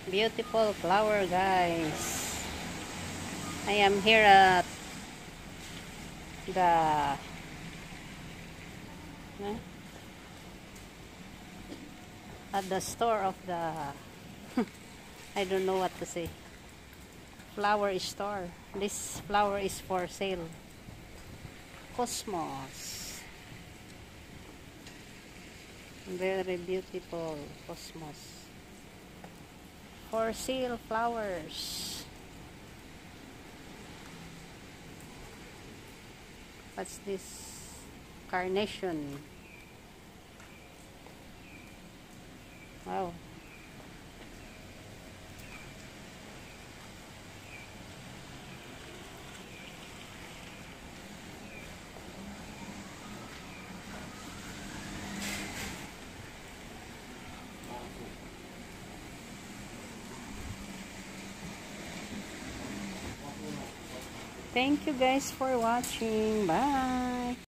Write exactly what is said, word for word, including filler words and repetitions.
Beautiful flower, guys. I am here at the eh, at the store of the I don't know what to say. Flower store. This flower is for sale. Cosmos. Very beautiful cosmos. For sale flowers. What's this? Carnation. Wow. Thank you guys for watching. Bye.